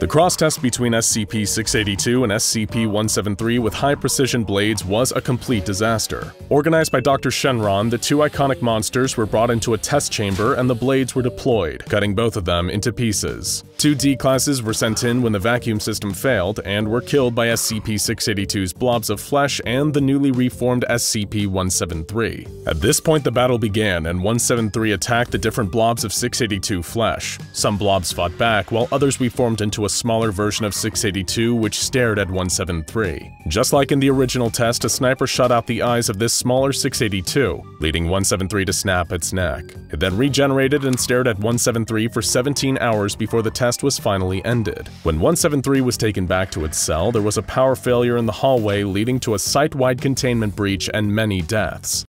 The cross-test between SCP-682 and SCP-173 with high-precision blades was a complete disaster. Organized by Dr. Shenron, the two iconic monsters were brought into a test chamber and the blades were deployed, cutting both of them into pieces. Two D-classes were sent in when the vacuum system failed and were killed by SCP-682's blobs of flesh and the newly reformed SCP-173. At this point, the battle began, and 173 attacked the different blobs of 682 flesh. Some blobs fought back, while others reformed into a smaller version of 682 which stared at 173. Just like in the original test, a sniper shot out the eyes of this smaller 682, leading 173 to snap its neck. It then regenerated and stared at 173 for 17 hours before the test was finally ended. When 173 was taken back to its cell, there was a power failure in the hallway leading to a site-wide containment breach and many deaths.